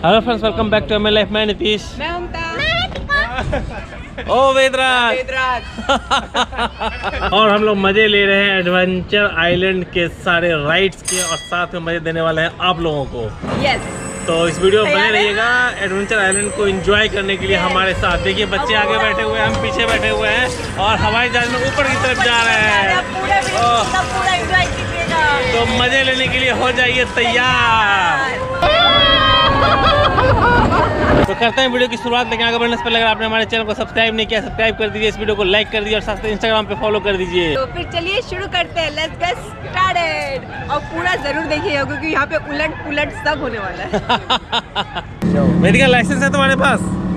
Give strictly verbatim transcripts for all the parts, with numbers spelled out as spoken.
Hello friends, welcome back to my life. मैं नीतीश। मैं ममता। ओ वेदराज। और हम लोग मजे ले रहे हैं एडवेंचर आइलैंड के सारे राइड्स के, और साथ में मजे देने वाले हैं आप लोगों को। यस। तो इस वीडियो में बने रहिएगा एडवेंचर आइलैंड को एंजॉय करने के लिए हमारे साथ। देखिए बच्चे आगे बैठे हुए हैं, हम पीछे बैठे हुए हैं और हवाई जहाज में ऊपर की तरफ जा रहे हैं। तो मजे लेने के लिए हो जाइए तैयार। तो करते हैं वीडियो की शुरुआत, लेकिन आगे बढ़ने से पहले अगर आपने हमारे चैनल को सब्सक्राइब नहीं किया, सब्सक्राइब कर दीजिए, इस वीडियो को लाइक कर दीजिए और साथ में इंस्टाग्राम पे फॉलो कर दीजिए। तो फिर चलिए शुरू करते हैं। Let's get started. और पूरा जरूर देखिएगा क्योंकि यहाँ पे उलट पुलट सब होने वाला है। मेडिकल लाइसेंस है तुम्हारे पास?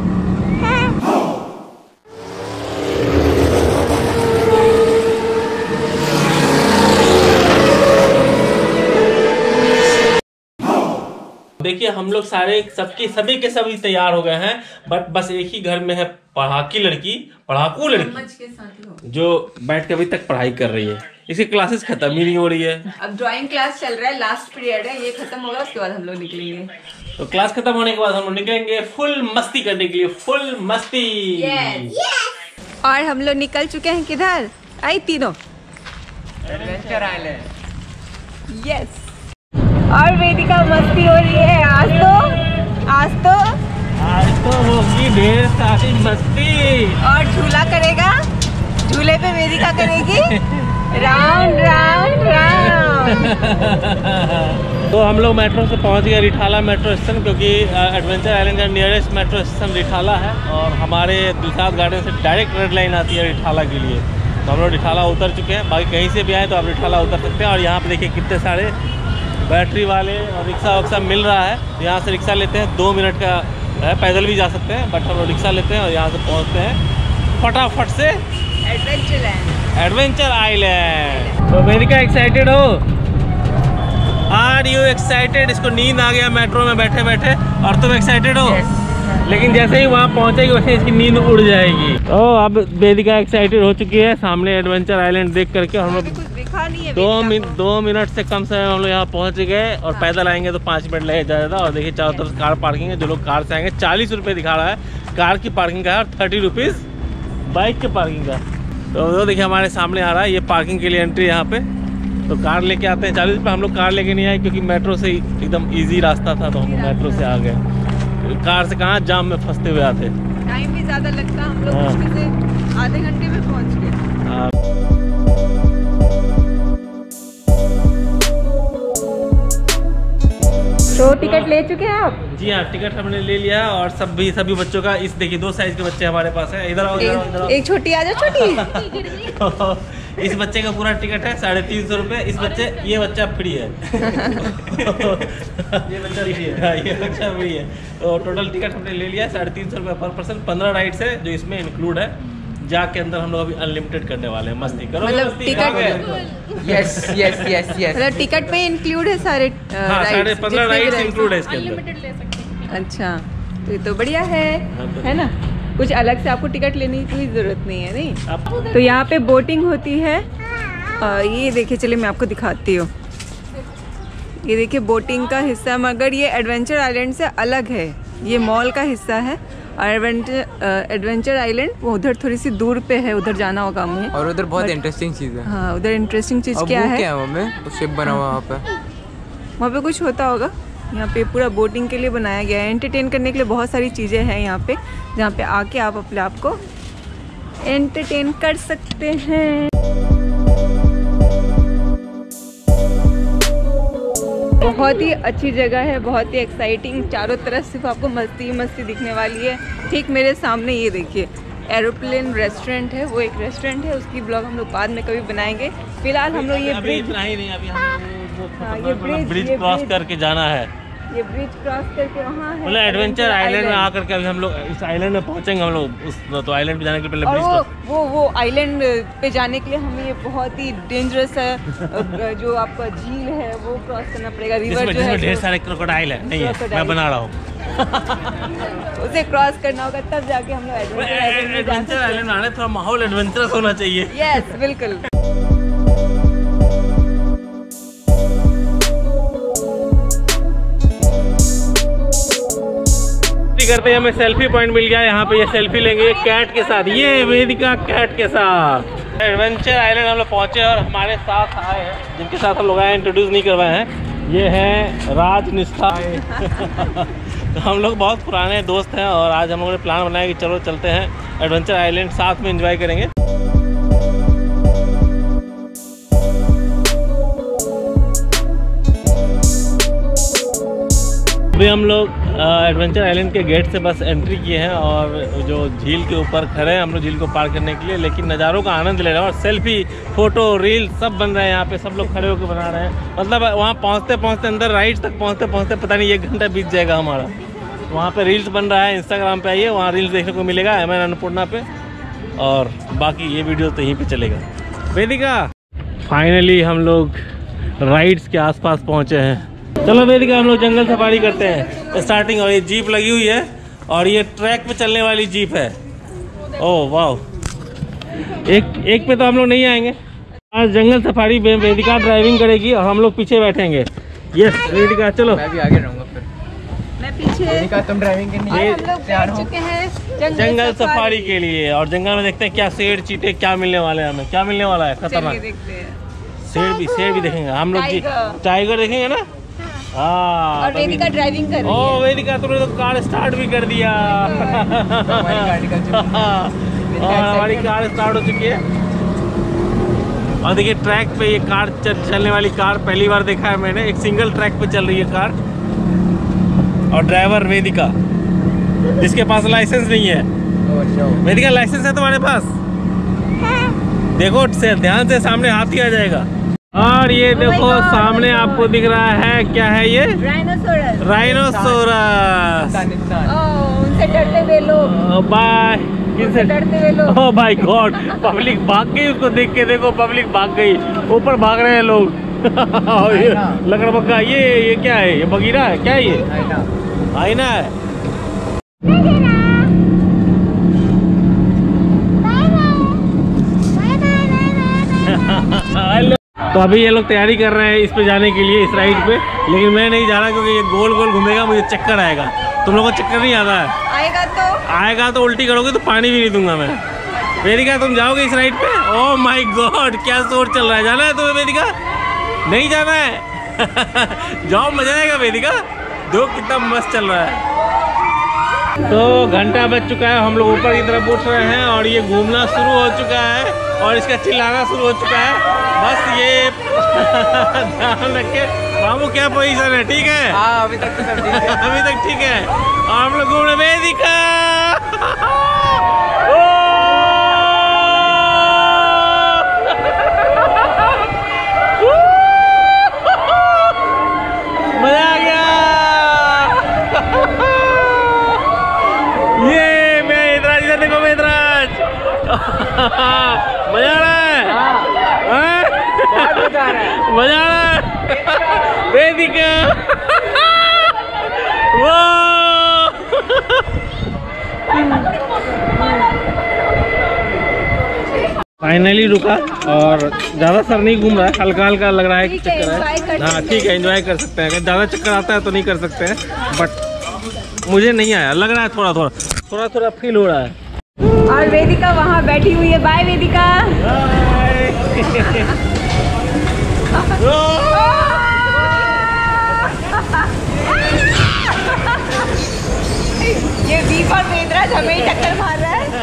देखिए हम लोग सारे सबके सभी के सभी तैयार हो गए हैं, बट बस एक ही घर में है पढ़ाकी लड़की, पढ़ाकू लड़की जो बैठ के अभी तक पढ़ाई कर रही है। इसकी क्लासेस खत्म ही नहीं हो रही है। अब ड्राइंग क्लास चल रहा है, लास्ट पीरियड है, ये खत्म होगा उसके बाद हम लोग निकलेंगे। तो क्लास खत्म होने के बाद हम लोग निकलेंगे फुल मस्ती करने के लिए, फुल मस्ती। yes. yes. और हम लोग निकल चुके हैं किधर? आई तीनों एडवेंचर आइलैंड। यस। और वेदिका मस्ती हो रही है आज तो आज तो आज तो होगी ढेर सारी मस्ती। और झूला करेगा, झूले पे वेदिका करेगी राउंड राउंड राउंड। तो हम लोग मेट्रो से पहुंच गए रिठाला मेट्रो स्टेशन, क्योंकि एडवेंचर आइलैंड का नियरेस्ट मेट्रो स्टेशन रिठाला है और हमारे दिलशाद गार्डन से डायरेक्ट रेड लाइन आती है रिठाला के लिए। तो हम लोग रिठाला उतर चुके हैं। बाकी कहीं से भी आए तो आप रिठाला उतर सकते हैं। और यहाँ पे देखिए कितने सारे बैटरी वाले और रिक्शा वक्सा मिल रहा है। यहाँ से रिक्शा लेते हैं, दो मिनट का है, पैदल भी जा सकते हैं, बट हम लोग रिक्शा लेते हैं और यहाँ से पहुँचते हैं फटाफट से एडवेंचर लैंड, एडवेंचर आइलैंड। तो वेदिका एक्साइटेड हो? Are you excited? इसको नींद आ गया मेट्रो में बैठे बैठे, और तुम एक्साइटेड हो? yes. लेकिन जैसे ही वहाँ पहुँचेगी वैसे इसकी नींद उड़ जाएगी। तो अब वेदिका एक्साइटेड हो चुकी है सामने एडवेंचर आइलैंड देख करके। हम लोग दो मिनट दो मिनट से कम समय हम लोग यहाँ पहुँच गए, और पैदल आएंगे तो पाँच मिनट लगे ज़्यादा। और देखिए चारों तरफ कार पार्किंग है, जो लोग कार से आएंगे चालीस रुपये दिखा रहा है कार की पार्किंग का, और थर्टी रुपीज़ बाइक के पार्किंग का। तो वो देखिए हमारे सामने आ रहा है, ये पार्किंग के लिए एंट्री यहाँ पे। तो कार लेके आते हैं चालीस रुपये। हम लोग कार लेके नहीं आए क्योंकि मेट्रो से एकदम ईजी रास्ता था, तो हम मेट्रो से आ गए। कार से कहाँ जाम में फंसते हुए आते। टाइम भी ज़्यादा लगता, हम लोग मुश्किल से आधे घंटे में पहुँच गए। तो टिकट ले चुके हैं आप? जी हाँ, टिकट हमने ले लिया। और सब भी सभी बच्चों का, इस देखिए दो साइज के बच्चे हमारे पास है। इधर आओ, इधर आओ, इधर आओ। एक छोटी आ जाओ, छोटी। इस बच्चे का पूरा टिकट है साढ़े तीन सौ रुपये। इस बच्चे ये बच्चा फ्री है। ये बच्चा फ्री है, ये बच्चा फ्री है। तो टोटल टिकट हमने ले लिया साढ़े तीन सौ रुपये पर पर्सन। पंद्रह राइड्स है जो इसमें इंक्लूड है। जाके अंदर हम लोग अभी अनलिमिटेड करने वाले हैं, मस्ती करो। मतलब ticket yes yes yes yes मतलब टिकट में इंक्लूड है सारे साढ़े पंद्रह राइड्स इंक्लूड है इसके अंदर। अच्छा, तो ये तो बढ़िया है, है ना? कुछ अलग से आपको टिकट लेने की कोई जरूरत नहीं है, नहीं? तो यहाँ पे बोटिंग होती है। आ, ये देखिए, चलिए मैं आपको दिखाती हूँ। ये देखिए बोटिंग का हिस्सा, मगर ये एडवेंचर आइलैंड से अलग है, ये मॉल का हिस्सा है। और एडवेंचर एडवेंचर आइलैंड वो उधर थोड़ी सी दूर पे है, उधर जाना होगा हमें। और उधर बहुत इंटरेस्टिंग चीज़ है। हाँ, उधर इंटरेस्टिंग चीज़ क्या है? क्या है वहाँ पे? शिप बना हुआ वहाँ पे, वहाँ पे कुछ होता होगा। यहाँ पे पूरा बोटिंग के लिए बनाया गया है, एंटरटेन करने के लिए बहुत सारी चीज़ें हैं यहाँ पे, जहाँ पे आके आप अपने आप को एंटरटेन कर सकते हैं। बहुत ही अच्छी जगह है, बहुत ही एक्साइटिंग। चारों तरफ सिर्फ आपको मस्ती मस्ती दिखने वाली है। ठीक मेरे सामने ये देखिए एरोप्लेन रेस्टोरेंट है, वो एक रेस्टोरेंट है, उसकी ब्लॉग हम लोग बाद में कभी बनाएंगे। फिलहाल हम लोग ये ब्रिज नहीं नहीं अभी हम ये ब्रिज ब्रिज क्रॉस करके जाना है। ये ब्रिज क्रॉस करके वहाँ है, मतलब एडवेंचर आइलैंड में आकर के अभी हम लोग इस आइलैंड में पहुंचेंगे। हम लोग उस तो आइलैंड पे जाने के पहले और ब्रिज वो वो वो आइलैंड पे जाने के लिए हमें ये बहुत ही डेंजरस है, जो आपका झील है वो क्रॉस करना पड़ेगा। रिवर जो है ढेर सारे क्रोकोडाइल है, नहीं है, मैं बना रहा हूँ। उसे क्रॉस करना होगा तब जाके हम लोग एडवेंचर आइलैंड आने, थोड़ा माहौल एडवेंचरस होना चाहिए। यस बिल्कुल। सेल्फी करते हैं। हमें सेल्फी पॉइंट मिल गया यहाँ पे, ये सेल्फी लेंगे कैट के साथ, ये वेदिका कैट के साथ। एडवेंचर आइलैंड हम लोग पहुँचे और हमारे साथ आए हैं, जिनके साथ हम लोग आए इंट्रोड्यूस नहीं करवाए हैं, ये हैं राजनिष्ठा। तो हम लोग बहुत पुराने दोस्त हैं और आज हम लोगों ने प्लान बनाया कि चलो चलते हैं एडवेंचर आइलैंड, साथ में एंजॉय करेंगे। अभी हम लोग एडवेंचर आइलैंड के गेट से बस एंट्री किए हैं और जो झील के ऊपर खड़े हैं हम लोग झील को पार करने के लिए, लेकिन नज़ारों का आनंद ले रहे हैं और सेल्फी फोटो रील सब बन रहे हैं यहाँ पे। सब लोग खड़े होकर बना रहे हैं, मतलब वहाँ पहुँचते पहुँचते अंदर राइड तक पहुँचते पहुँचते पता नहीं एक घंटा बीत जाएगा हमारा। वहाँ पे रील्स बन रहा है, इंस्टाग्राम पे आइए, वहाँ रील्स देखने को मिलेगा एम एन अन्नपूर्णा पे, और बाकी ये वीडियो तो यहीं पे चलेगा। वेदिका फाइनली हम लोग राइड्स के आसपास पहुँचे हैं। चलो वेदिका हम लोग जंगल सफारी करते हैं स्टार्टिंग। और ये जीप लगी हुई है और ये ट्रैक पे चलने वाली जीप है। ओह वाह, एक एक पे तो हम लोग नहीं आएंगे। आज जंगल सफारी में वेदिका ड्राइविंग करेगी और हम लोग पीछे बैठेंगे। यस वेदिका चलो। मैं भी आगे रहूंगा फिर। मैं पीछे। वेदिका तुम ड्राइविंग करनी है। हम लोग बैठ चुके हैं जंगल, जंगल सफारी के लिए और जंगल में देखते हैं क्या शेर चीते क्या मिलने वाले हैं, हमें क्या मिलने वाला है खतरनाक। शेर भी शेर भी देखेंगे हम लोग, टाइगर देखेंगे ना। हाँ, और वेदिका ड्राइविंग कर रही है। ओ वेदिका तुमने तो कार स्टार्ट भी कर दिया। और हमारी कार स्टार्ट हो चुकी है। और देखिए ट्रैक पे ये कार चल, चलने वाली कार पहली बार देखा है मैंने। एक सिंगल ट्रैक पे चल रही है कार और ड्राइवर वेदिका, जिसके पास लाइसेंस नहीं है। वेदिका लाइसेंस है तुम्हारे पास? देखो से ध्यान से, सामने हाथी आ जाएगा। और ये देखो oh सामने आपको दिख रहा है क्या है ये? राइनोसोरस। राइनोसोरस। उनसे डरते हुए लोग। बाय। किनसे डरते हुए लोग? ओह माय गॉड, पब्लिक भाग गई उसको देख के। देखो पब्लिक भाग गई, ऊपर भाग रहे हैं लोग। लकड़बग्गा, ये ये क्या है? ये बगीरा है क्या? ये आईना है। तो अभी ये लोग तैयारी कर रहे हैं इस पे जाने के लिए, इस राइड पे, लेकिन मैं नहीं जा रहा क्योंकि ये गोल गोल घूमेगा, मुझे चक्कर आएगा। तुम लोगों को चक्कर नहीं आता है? आएगा तो आएगा तो उल्टी करोगे तो पानी भी नहीं दूंगा मैं। वेदिका तुम जाओगे इस राइड पे? ओह माय गॉड, क्या शोर चल रहा है। जाना है तुम्हें वेदिका? नहीं जाना है? जाओ, मजा आएगा वेदिका। दो कितना मस्त चल रहा है। तो घंटा बज चुका है, हम लोग ऊपर की तरफ उठ रहे हैं और ये घूमना शुरू हो चुका है और इसका चिल्लाना शुरू हो चुका है। बस ये ध्यान रखे बाबू, क्या पोजीशन है? ठीक है? हाँ अभी तक तो सब ठीक है। अभी तक ठीक है। और हम लोग घूम रहे वेदिका। मजा आ गया। ये मैं इधर इधर देखो वेदराज। मजा आ रहा है? हाँ? मजा आ रहा है। मजा आ रहा है। वेदिका वो फाइनली रुका और ज़्यादा सर नहीं घूम रहा है, हल्का हल्का लग रहा है कि चक्कर है। हाँ ठीक है, एंजॉय कर सकते हैं। अगर ज़्यादा चक्कर आता है तो नहीं कर सकते हैं, बट मुझे नहीं आया, लग रहा है थोड़ा थोड़ा थोड़ा थोड़ा फील हो रहा है। और वेदिका वहाँ बैठी हुई है। बाय वेदिका। ये दीप और वेदराज हमें ही टक्कर मार रहा है।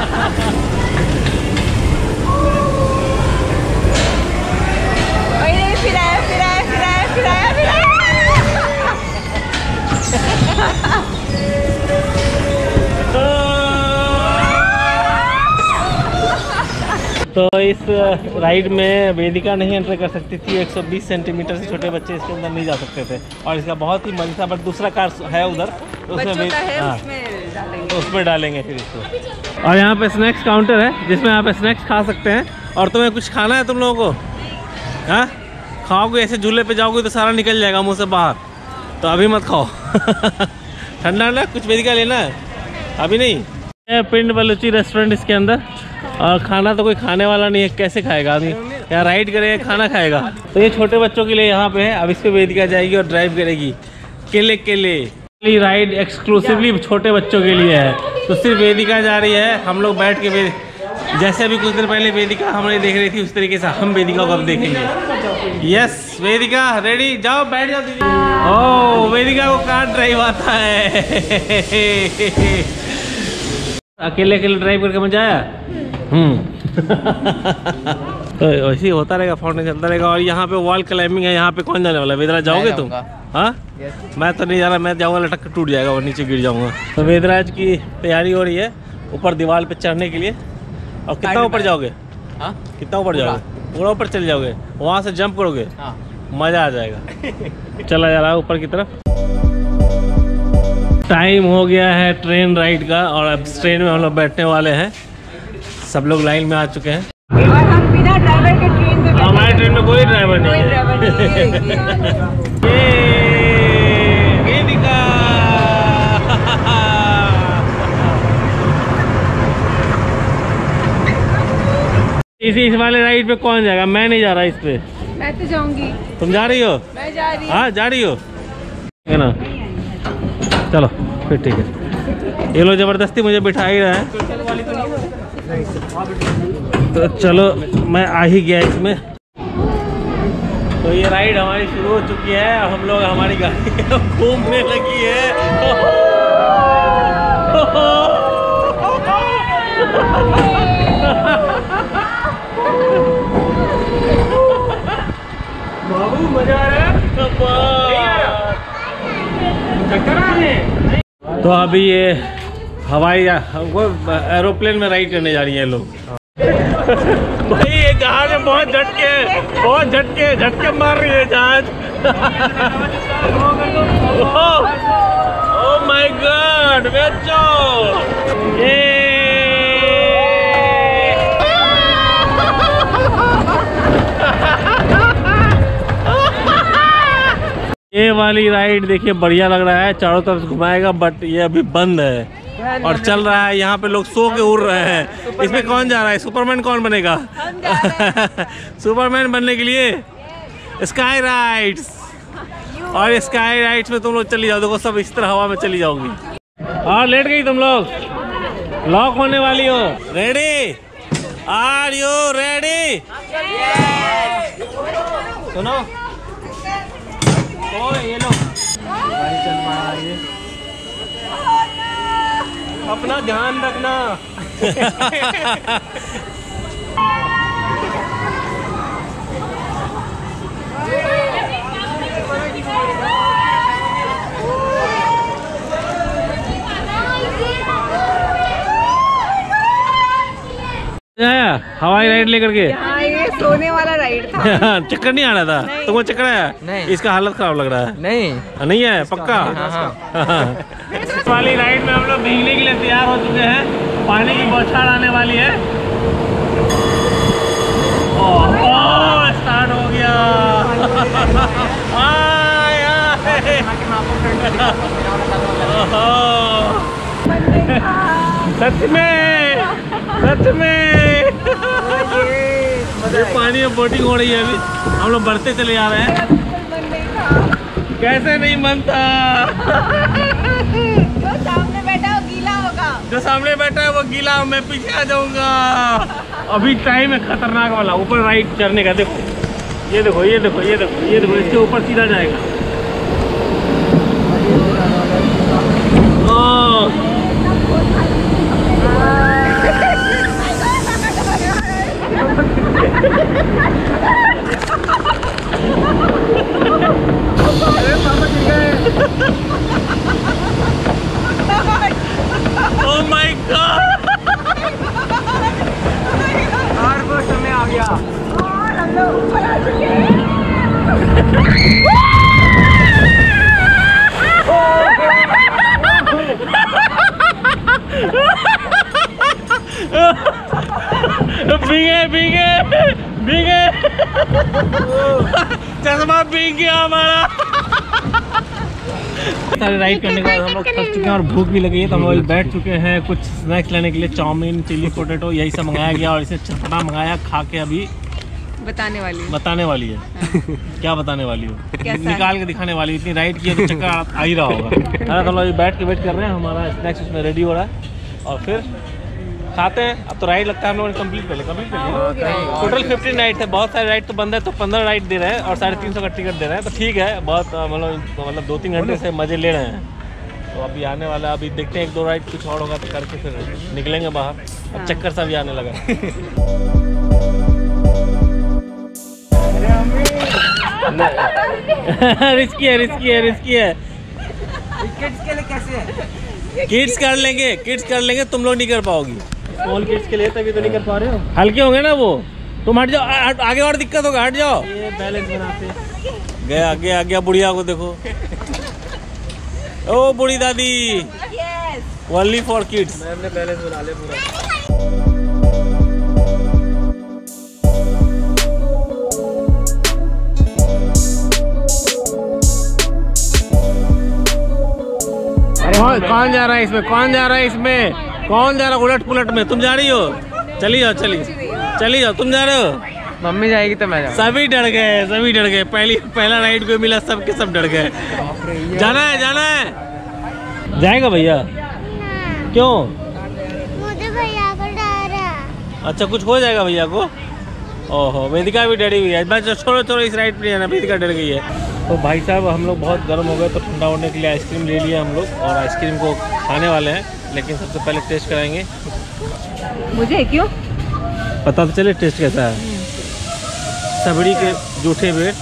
फिर आया फिर आया फिर आया फिर आया फिर आया। तो इस राइड में वेदिका नहीं एंटर कर सकती थी। एक सौ बीस सेंटीमीटर से छोटे बच्चे इसके अंदर नहीं जा सकते थे और इसका बहुत ही मजा था। बट दूसरा कार है उधर, उसमें हाँ उसमें डालेंगे फिर इसको। और यहाँ पे स्नैक्स काउंटर है जिसमें आप स्नैक्स खा सकते हैं। और तुम्हें कुछ खाना है तुम लोगों को? हाँ खाओगे, ऐसे झूले पे जाओगे तो सारा निकल जाएगा मुँह से बाहर, तो अभी मत खाओ। ठंडा ना कुछ वेदिका लेना है अभी नहीं। पिंड बलूची रेस्टोरेंट इसके अंदर, और खाना तो कोई खाने वाला नहीं है, कैसे खाएगा आदमी? यहाँ राइड करेगा खाना खाएगा। तो ये छोटे बच्चों के लिए यहाँ पे है। अब इस पे वेदिका जाएगी और ड्राइव करेगी केले केले। ये राइड एक्सक्लूसिवली छोटे बच्चों के लिए है, तो सिर्फ वेदिका जा रही है। हम लोग बैठ के वे... जैसे अभी कुछ देर पहले वेदिका हमने देख रही थी, उस तरीके से हम वेदिका को अब देखेंगे। यस वेदिका रेडी, जाओ बैठ जाओ दीदी। ओह वेदिका को कार ड्राइव आता है। अकेले अकेले ड्राइव करके मजा आया। हम्म तो ऐसे ही होता रहेगा, फाउंटेन चलता रहेगा। और यहाँ पे वॉल क्लाइंबिंग है। यहाँ पे कौन जाने वाला है? वेदराज जाओगे तुम? हाँ मैं तो नहीं जा रहा, मैं जाऊँगा लटक टूट जाएगा और नीचे गिर जाऊँगा। तो वेदराज की तैयारी हो रही है ऊपर दीवार पे चढ़ने के लिए। और कितना ऊपर जाओगे? हाँ कितना ऊपर जाओगे? पूरा ऊपर चले जाओगे, वहाँ से जंप करोगे? हाँ मज़ा आ जाएगा। चला जा रहा है ऊपर की तरफ। टाइम हो गया है ट्रेन राइड का और अब ट्रेन में हम लोग बैठने वाले हैं। सब लोग लाइन में आ चुके हैं। हम बिना ड्राइवर के ट्रेन में, हमारे ट्रेन में कोई ड्राइवर नहीं है। इसी इस वाले राइड पे कौन जाएगा? मैं नहीं जा रहा इस पे। मैं तो जाऊंगी। तुम जा रही हो? मैं जा रही हूँ। हाँ जा रही हो है ना? चलो फिर ठीक है। ये लोग जबरदस्ती मुझे बिठा ही रहा है, तो चलो मैं आ ही गया इसमें। तो ये राइड हमारी शुरू हो चुकी है। हम लोग हमारी गाड़ी घूमने लगी है। बाबू मजा आ रहा है। तो अभी ये हवाई एरोप्लेन में राइड करने जा रही है लोग। भाई ये जहाज में बहुत झटके बहुत झटके झटके मार रही है जहाज। ओह माय गॉड बच्चों, ये ये वाली राइड देखिए बढ़िया लग रहा है, चारों तरफ घुमाएगा, बट ये अभी बंद है और चल रहा है। यहाँ पे लोग सो के उड़ रहे हैं। इसमें कौन जा रहा है? सुपरमैन कौन बनेगा? सुपरमैन बनने के लिए स्काई राइड्स, और स्काई राइड्स में तुम लोग चली जाओ। देखो सब इस तरह हवा में चली जाओगी। और लेट गई तुम लोग, लॉक होने वाली हो। रेडी? Are you ready? सुनो तो ये लो गाड़ी चल रहा है, ये अपना ध्यान रखना। हवाई राइड लेकर के। हाँ ये सोने वाला राइड था। चक्कर नहीं आ रहा था? तुमको चक्कर आया? नहीं। इसका हालत खराब लग रहा है। नहीं नहीं है पक्का। इस वाली राइड में हम लोग भीगने के लिए तैयार हो चुके हैं। पानी की बौछार आने वाली है। ओह स्टार्ट हो गया। सच में सच में ये पानी में बोटिंग हो रही है। अभी हम लोग बढ़ते चले जा रहे हैं। कैसे नहीं मनता? जो सामने बैठा है वो गीला होगा। जो सामने बैठा है वो गीला, मैं पीछे आ जाऊंगा। अभी टाइम है खतरनाक वाला ऊपर राइड चढ़ने का। देखो ये देखो ये देखो ये देखो ये देखो इसके ऊपर सीधा जाएगा। Oh my God! और वो समय आ गया और हम लोग ऊपर आ चुके हैं। भीगे भीगे भीगे चश्मा भीग गया हमारा। सारे राइड करने के बाद हम लोग थक चुके हैं और भूख भी लगी है, तो हम लोग बैठ चुके हैं कुछ स्नैक्स लेने के लिए। चाउमीन, चिली पोटैटो यही सब मंगाया गया और इसे चटपटा मंगाया। खा के अभी बताने वाली हूँ। बताने वाली है। हाँ। क्या बताने वाली हो? कैसा निकाल के दिखाने वाली। इतनी राइड की है तो चक्कर आ आ ही रहा होगा। अरे तो लोग बैठ के वेट कर रहे हैं, हमारा स्नैक्स उसमें रेडी हो रहा है और फिर खाते हैं। अब तो राइड लगता है हम लोगों ने कंप्लीट कर लिया। कंप्लीट कर लिया। टोटल फिफ्टीन राइड थे। बहुत सारे राइड तो बंद है, तो पंद्रह राइड दे रहे हैं और साढ़े तीन सौ का टिकट दे रहे हैं। तो ठीक है, बहुत मतलब मतलब दो तीन घंटे से मज़े ले रहे हैं। तो अभी आने वाला है, अभी देखते हैं एक दो राइड कुछ और होगा तो करके फिर निकलेंगे बाहर। अब चक्कर सा भी आने लगा। रिस्की है, रिस्की है, रिस्की है। किड्स के लिए कैसे है? किड्स कर लेंगे, किड्स कर लेंगे, तुम लोग नहीं कर पाओगी। स्मॉल किड्स के लिए तभी तो नहीं कर पा रहे हो। हल्के होंगे ना वो। तुम हट जाओ, हट, आगे और दिक्कत होगा, हट जाओ। ये बैलेंस बनाते गया आगे आ गया। बुढ़िया को देखो। ओ बूढ़ी दादी, ओनली फॉर किड्स। मैं अपने बैलेंस बना ले पूरा। कौन कौन जा रहा है इसमें? कौन जा रहा है इसमें? कौन जा रहा है उलट पुलट में? तुम जा रही हो? चली जाओ, चली चली जाओ। तुम जा रहे हो? मम्मी जाएगी तो मैं जाऊंगा। सभी डर गए, सभी डर गए। पहली पहला राइड को मिला, सबके सब डर गए। जाना है, जाना है। जाएगा भैया? क्यों? मुझे भैया को डर है। अच्छा, कुछ हो जाएगा भैया को? ओहो, वेदिका भी डरी हुई है। बस छोड़ो छोड़ो, इस राइड पे जाना। वेदिका डर गई है। तो भाई साहब हम लोग बहुत गर्म हो गए, तो ठंडा होने के लिए आइसक्रीम ले लिया हम लोग और आइसक्रीम को खाने वाले हैं। लेकिन सबसे पहले टेस्ट कराएंगे। मुझे क्यों पता तो चले टेस्ट कैसा है। सबड़ी के जूठे बेट।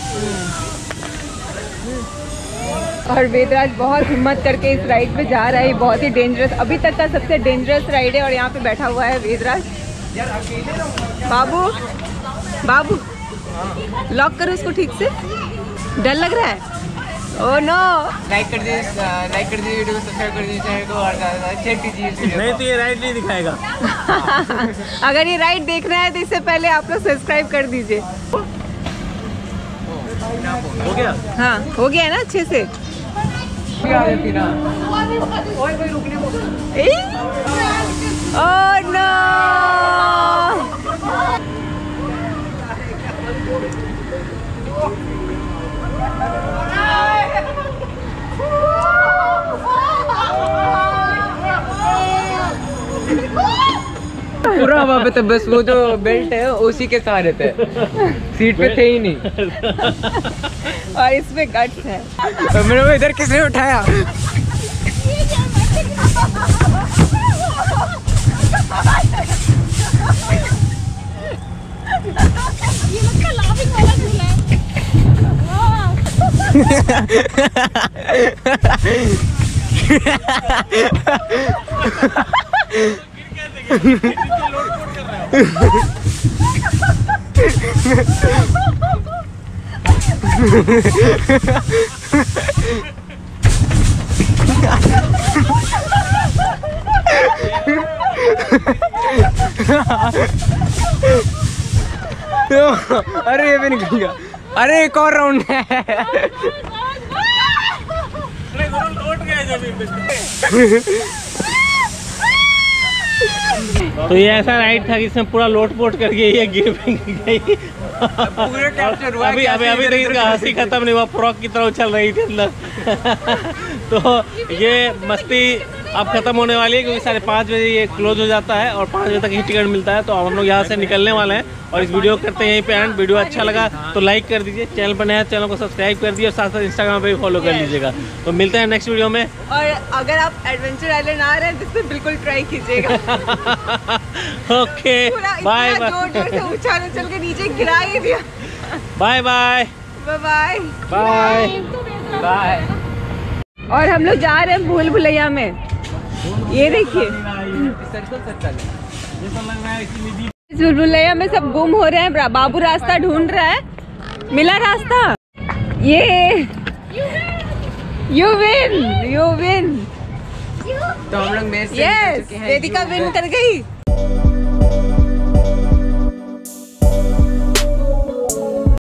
और वेदराज बहुत हिम्मत करके इस राइड पे जा रहा है। बहुत ही डेंजरस, अभी तक का सबसे डेंजरस राइड है। और यहाँ पे बैठा हुआ है वेदराज। बाबू बाबू लॉक करो उसको ठीक से। डर लग रहा है? Oh no. लाइक कर दीजिए, लाइक कर दीजिए वीडियो को, सब्सक्राइब कर दीजिए चैनल को और ज़्यादा शेयर कीजिए इस वीडियो को। नहीं तो ये राइड नहीं दिखाएगा। अगर ये राइड देखना है तो इससे पहले आप लोग सब्सक्राइब कर दीजिए। हो गया? हाँ हो गया है ना अच्छे से। Oh no. पूरा वहाँ पे तो बस वो जो बेल्ट है उसी के सहारे थे, सीट पे थे ही नहीं। और इसमें गट्स है। तो मेरे को इधर किसने उठाया? अरे ये भी निकल गया। अरे एक और राउंड है। तो ये ऐसा राइड था जिसमें पूरा लोट पोट करके ये गिर गई। पूरे कैप्चर हुआ। अभी अभी अभी तक इसका हंसी खत्म नहीं हुआ। फ्रॉक की तरह उछल रही थी अंदर। तो ये मस्ती अब खत्म होने वाली है क्योंकि साढ़े पाँच बजे ये क्लोज हो जाता है और पाँच बजे तक ही टिकट मिलता है। तो अब हम लोग यहाँ से निकलने वाले हैं और इस वीडियो को करते हैं यहीं पे एंड। वीडियो अच्छा लगा तो लाइक कर दीजिए, चैनल पर नया चैनल को सब्सक्राइब कर दीजिए और साथ साथ इंस्टाग्राम पे भी फॉलो कर लीजिएगा। तो मिलते हैं नेक्स्ट वीडियो में। और अगर आप एडवेंचर आइलैंड आ रहे हैं तो इसमें बिल्कुल ट्राई कीजिएगा। Okay bye bye. जोर जोर से उछाल उछल के नीचे गिरा ही दिया। Bye bye bye bye bye. और हम लोग जा रहे हैं भूल भुलैया में। ये देखिए सर्कल सर्कल इस भूल भुलैया में सब गुम हो रहे हैं। बाबू रास्ता ढूंढ रहा है। मिला रास्ता। ये यू विन, यू विन। तो हम लोग मैच यस, वेदिका विन कर गई।